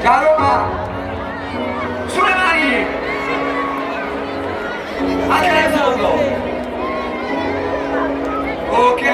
Ciao Roma! Sulle mani! Anche nel fondo! Ok!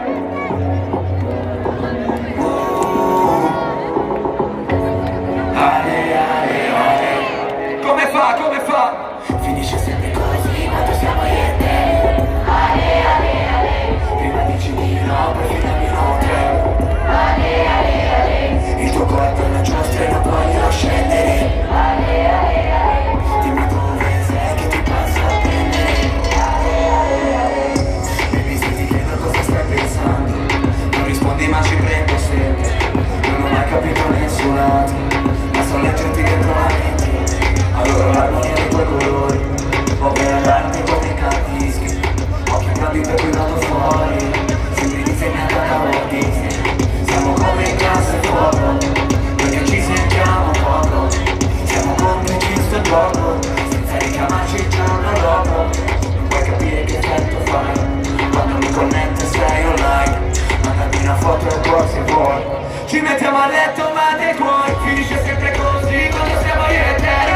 Come fa? Come fa? Finisce sempre così quando siamo io e te. Ale, ale, ale. Prima dici di no, poi finiamo in hotel. Ale, ale, ale. Il tuo corpo è una giostra e non voglio scendere. Ale, ale, ale. Dimmi dove sei che ti passo a prendere. Ale, ale, ale. Baby, se ti chiedo cosa stai pensando, non rispondi ma ci prendo sempre. Non ho mai capito nessun altro, ma so leggerti dentro la mente. Allora l'armonia dei tuoi colori, ho per darmi come capischi. Occhi grandi per cui vado fuori, sembri disegnata da Walt Disney. Siamo come in classe fuoco, perché ci sentiamo poco. Siamo complici in sto gioco, senza richiamarci il giorno dopo. Non puoi capire che effetto fai, quando mi connette sei online. Mandami una foto e poi se vuoi ci mettiamo a letto ma dei tuoi. Finisce sempre così quando siamo io e te.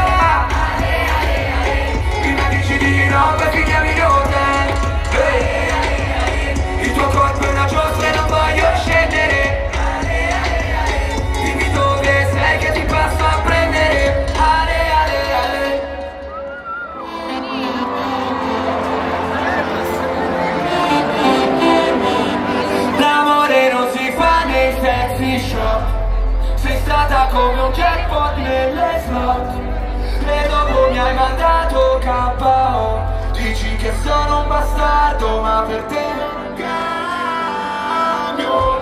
No, poi finiamo in hotel. Il tuo corpo è una giostra e non voglio scendere. Dimmi dove sei che ti passo a prendere. Ale, ale, ale. L'amore non si fa nei sexy shop. Sei stata come un jackpot nelle slot. E dopo mi hai mandato KO. Dici che sono un bastardo, ma per te non cambio.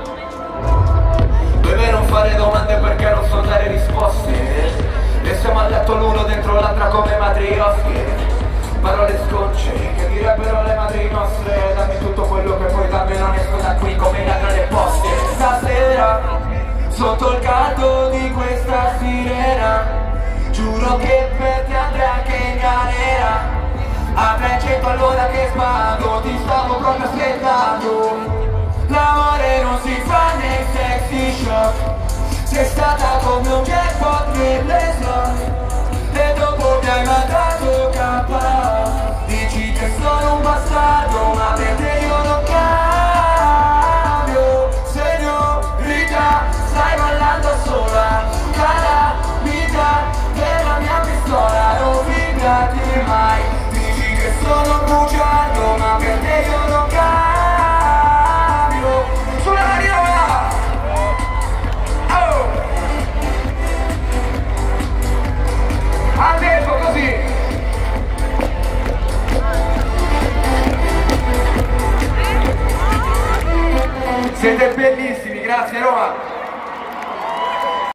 Deve non fare domande perché non so dare risposte. E siamo a letto l'uno dentro l'altra come matriosche. Parole sconce che direbbero le madri nostre. Dammi tutto quello che puoi darmi, non esco da qui come ladro alle poste. Stasera, sotto il caldo di questa sirena, giuro che per te andrei anche in galera. A 300 all'ora che spando, ti stavo proprio aspettando. L'amore non si fa nei sexy shop. Sei stata come un jackpot nelle slot. E dopo mi hai mandato KO. Dici che sono un bastardo, ma per te io non cambio. Signorita, stai ballando sola. Calamita della mia pistola, non fidati mai. Dici che sono un bugiardo, ma per te io non cambio. Sulla mani ora! Oh! Al tempo così! Siete bellissimi, grazie Roma!